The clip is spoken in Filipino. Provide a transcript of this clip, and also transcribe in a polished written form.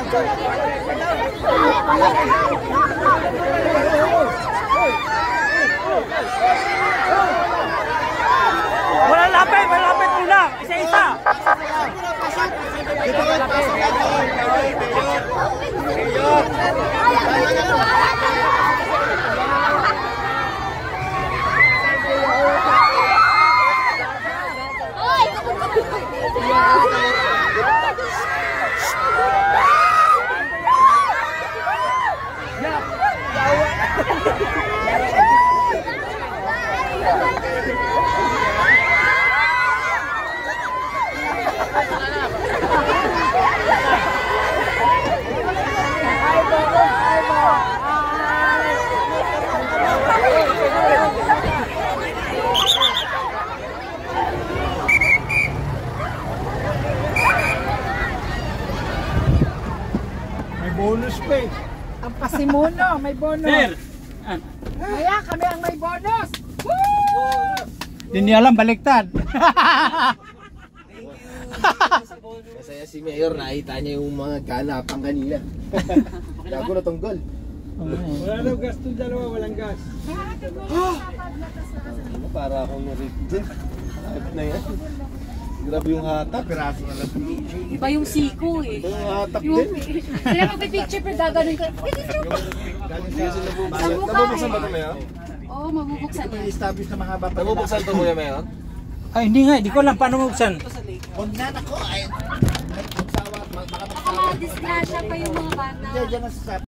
Wala lapit muna. Isa-isa. Bonus pa eh. Ang pasimuno, may bonus. Sir. Kaya kami ang may bonus. Woo! Hindi niya alam, baliktad. Masaya si Mayor, nakita niya yung mga ganapang kanina. Gago na tong goal. Wala daw gas to dalawa, walang gas. Para akong na-rip din. Ayot na yan. Grabe yung hatak. Piraso na lang. Iba yung siko eh. Ito yung hatak Yung, din. kaya magpipicture pero gaganon ka. Sa mukha Nabubuksan ba ito, eh. Mayor? Oo, mabubuksan yan. Establish na mahaba pa. Nabubuksan ito, Kuya Mayor? Ay, hindi nga. Hindi ko alam paano mabuksan. Huwag na ako. Ay, magsawa. Baka magsawa. Baka disgrasya pa yung mga bata. Diyan na sa